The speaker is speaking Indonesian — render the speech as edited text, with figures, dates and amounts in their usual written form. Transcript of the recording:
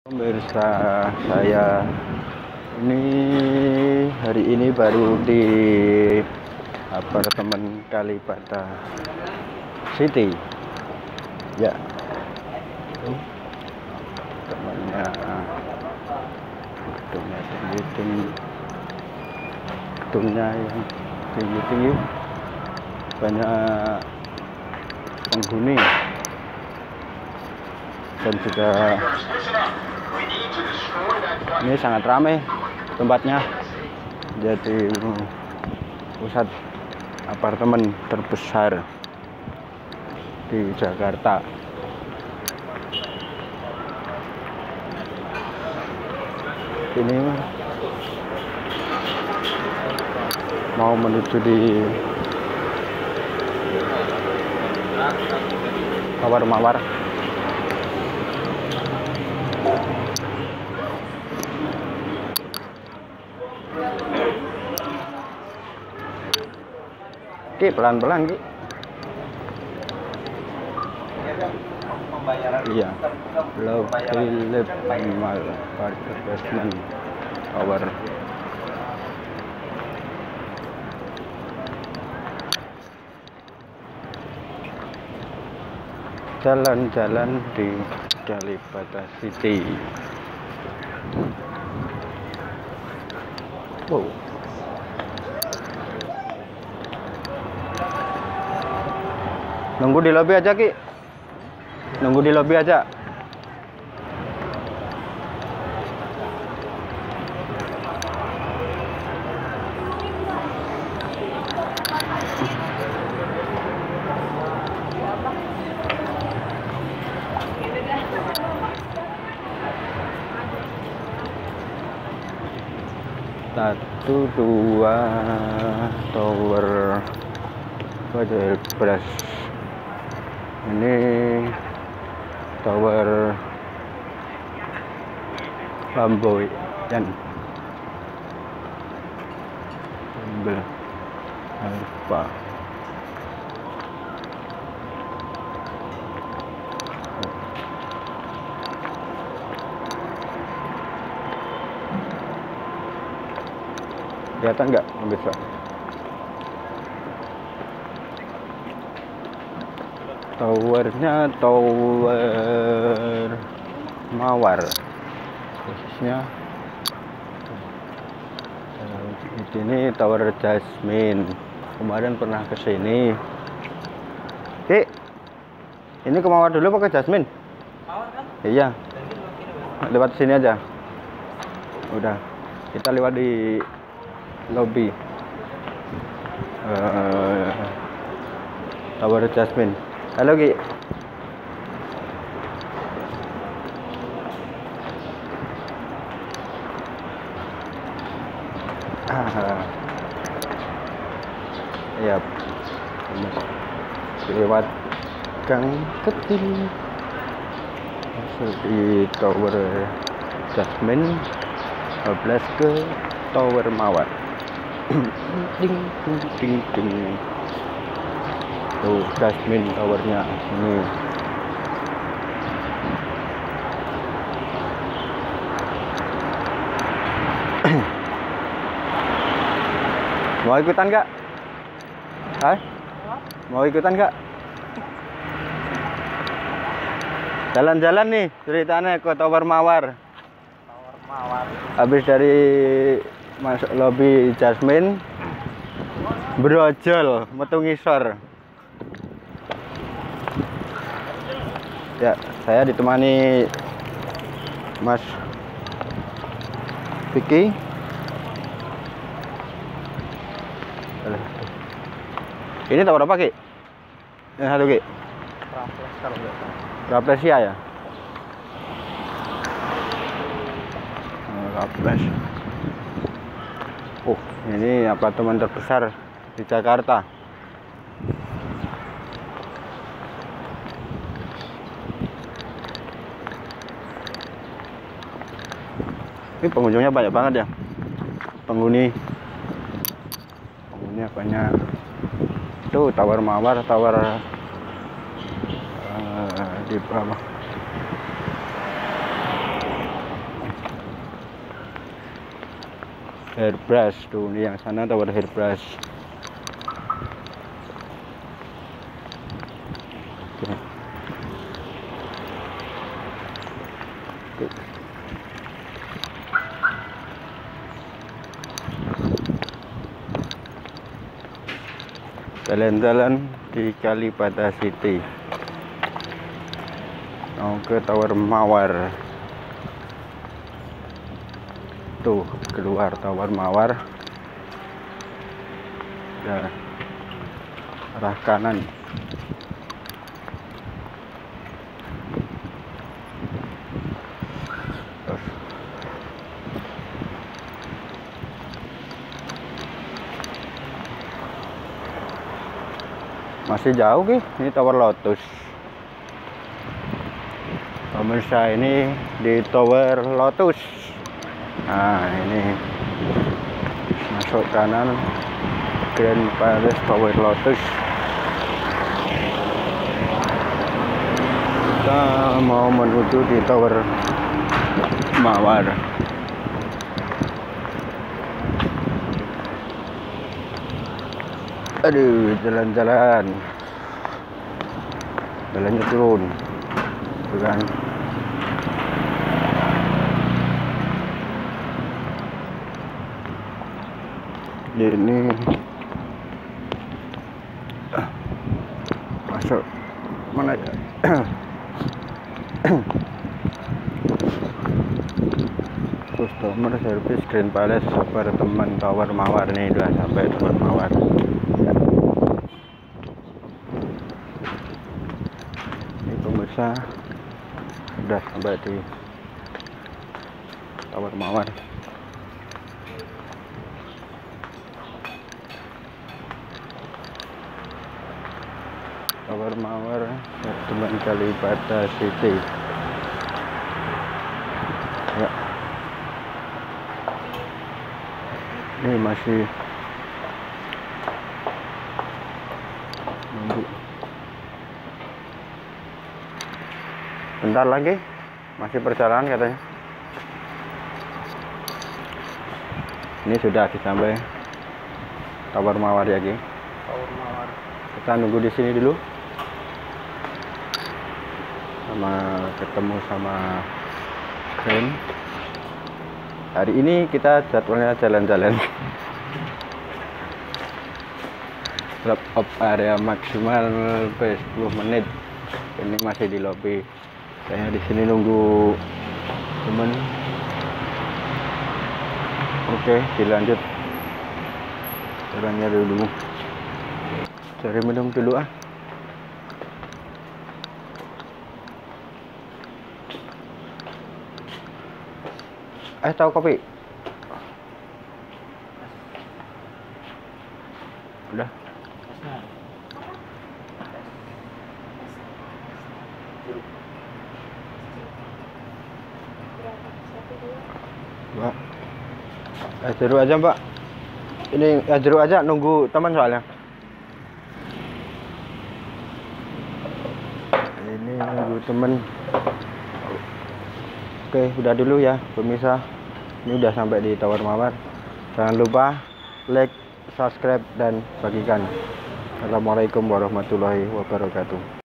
Pemirsa, saya hari ini baru di apartemen Kalibata City ya. Temannya gedungnya yang tinggi-tinggi, banyak penghuni dan juga ini sangat ramai tempatnya, jadi pusat apartemen terbesar di Jakarta. Ini mau menuju di Tower Mawar. Ki, pelan-pelan Ki. Iya, Philip Mal Basement Tower. Jalan-jalan di Kalibata City. Wow. Nunggu di lobi aja Ki. Nunggu di lobi aja. Satu, dua, tower Hotel Beras. Ini tower Flamboyan Alfa. Kelihatan nggak pemirsa? Towernya Tower Mawar, khususnya di sini Tower Jasmine. Kemarin pernah ke sini. Ki, ini ke Mawar dulu pakai Jasmine? Mawar kan? Iya. Lewat sini aja. Udah, kita lewat di lobby Tower Jasmine. Halo Ki. Ya, lewat gang kecil masuk di Tower Jasmine 12 ke Tower Mawar. Ding ding ding ding. Tuh Jasmine towernya ini. Mau ikutan nggak? Hai? Mau ikutan nggak? Jalan-jalan nih ceritanya ke Tower Mawar. Tower Mawar. Habis dari masuk lobby Jasmine, brojol metu ngisor. Ya, saya ditemani Mas Vicky. Ini tower apa Ki? Yang satu Ki? Rafflesia ya? Raffles. Oh, ini apartemen terbesar di Jakarta. Ini pengunjungnya banyak banget ya. Penghuninya banyak. Tuh Tower Mawar, tower di bawah. Hairbrush tuh, ini yang sana tower Hairbrush. Oke. Jalan-jalan di Kalibata City mau ke Tower Mawar. Tuh keluar Tower Mawar, ya, arah kanan. Masih jauh ki, ini Tower Lotus. Pemirsa, ini di Tower Lotus. Nah, ini masuk kanan, Grand Palace Tower Lotus. Kita mau menuju di Tower Mawar. Aduh, jalannya turun, tuh kan. Ini masuk mana ya? Customer service Grand Palace apartemen Tower Mawar, nih udah sampai Tower Mawar. Ini pemirsa udah sampai di Tower Mawar. Tower Mawar, apartemen Kalibata City. Ya. Ini masih nunggu. Bentar lagi, masih perjalanan katanya. Ini sudah sampai Tower Mawar ya, Ki. Tower Mawar. Kita nunggu di sini dulu. Ketemu sama Grand. Hari ini kita jadwalnya jalan-jalan. Wrap up area maksimal 10 menit. Ini masih di lobby. Saya di sini nunggu temen. Oke, dilanjut jalannya dulu. Cari minum dulu ah. Tahu kopi? Udah. Mbak, jeruk aja Mbak. Ini jeruk aja, nunggu teman soalnya. Ini nunggu temen. Oke, udah dulu ya pemirsa. Ini udah sampai di Tower Mawar. Jangan lupa like, subscribe, dan bagikan. Assalamualaikum warahmatullahi wabarakatuh.